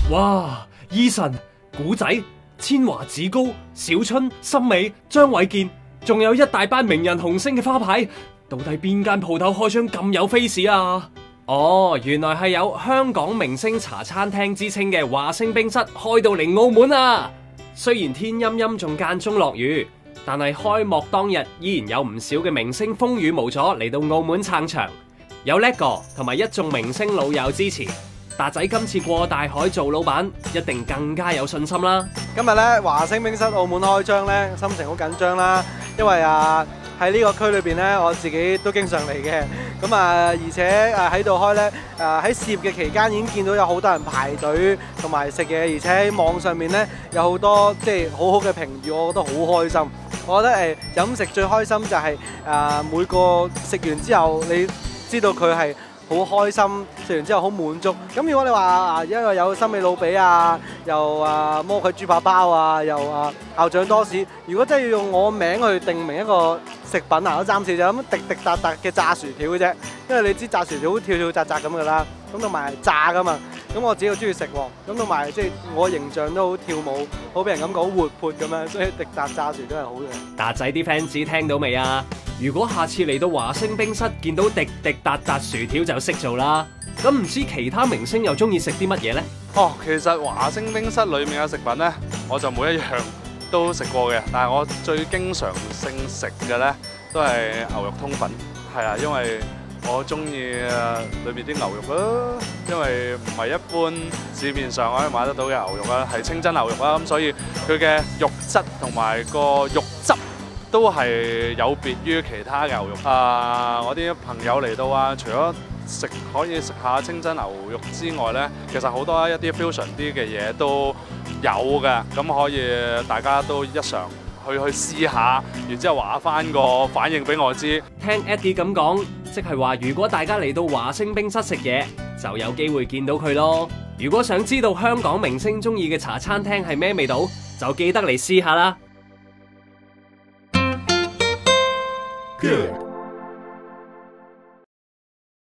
哇！Eason、古仔、千華子高、小春、森美、張衛健，仲有一大班名人紅星嘅花牌，到底邊間鋪頭開張咁有 face 啊？哦，原來係有香港明星茶餐廳之稱嘅華星冰室開到嚟澳門啊！雖然天陰陰仲間中落雨，但係開幕當日依然有唔少嘅明星風雨無阻嚟到澳門撐場，有叻哥同埋一眾明星老友支持。達仔今次過大海做老闆，一定更加有信心啦！ 今日咧華星冰室澳門開張咧，心情好緊張啦，因為喺呢個區裏邊咧，我自己都經常嚟嘅，咁而且喺度開咧，喺試業嘅期間已經見到有好多人排隊同埋食嘢，而且喺網上面咧有好多即係好好嘅評語，我覺得好開心。我覺得飲食最開心就係每個食完之後，你知道佢係好開心，食完之後好滿足。咁如果你話因為有森美老比又魔鬼豬扒包又校長多士，如果真係要用我名去定名一個食品我暫時就咁滴滴答答嘅炸薯條嘅啫。因為你知炸薯條好跳跳扎扎咁噶啦，咁同埋炸噶嘛。咁我自己好中意食喎，咁同埋即係我形象都好跳舞，好俾人感覺好活潑咁樣，所以滴答炸薯都係好嘅。 達仔啲 fans 聽到未啊？如果下次嚟到華星冰室見到滴滴答答薯條就識做啦。咁唔知其他明星又中意食啲乜嘢呢？ 哦，其實華星冰室裏面嘅食品呢，我就每一樣都食過嘅，但係我最經常性食嘅呢，都係牛肉通粉，係啊，因為我中意裏面啲牛肉啦，因為唔係一般市面上可以買得到嘅牛肉啦，係清真牛肉啦，咁所以佢嘅肉質同埋個肉汁都係有別於其他牛肉。我啲朋友嚟到除咗可以食下清真牛肉之外呢，其實好多一啲 fusion 啲嘅嘢都有嘅，咁可以大家都一嘗去試下，然之後話翻個反應俾我知。 聽 Eddie 咁講，即係話如果大家嚟到華星冰室食嘢，就有機會見到佢咯。如果想知道香港明星中意嘅茶餐廳係咩味道，就記得嚟試下啦。Good。